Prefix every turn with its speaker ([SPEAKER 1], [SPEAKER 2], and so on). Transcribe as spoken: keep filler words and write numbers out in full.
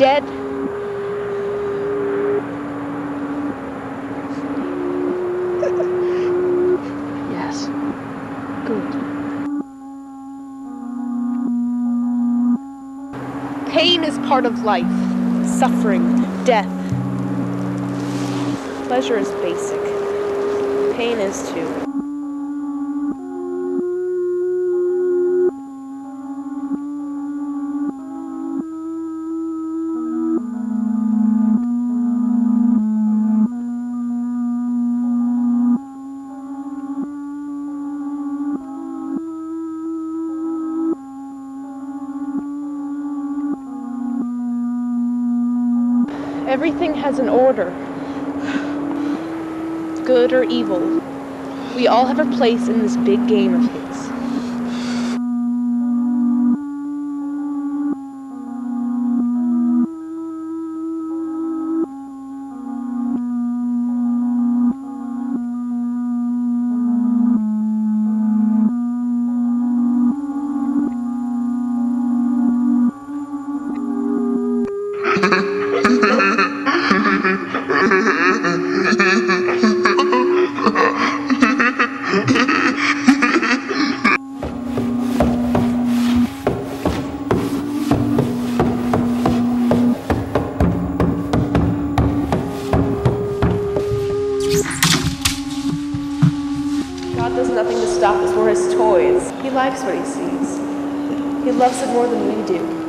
[SPEAKER 1] dead? Yes. Good. Pain is part of life. Suffering, death. Pleasure is basic. Pain is too. Everything has an order, good or evil. We all have a place in this big game of his. God does nothing to stop us. We're his toys. He likes what he sees. He loves it more than we do.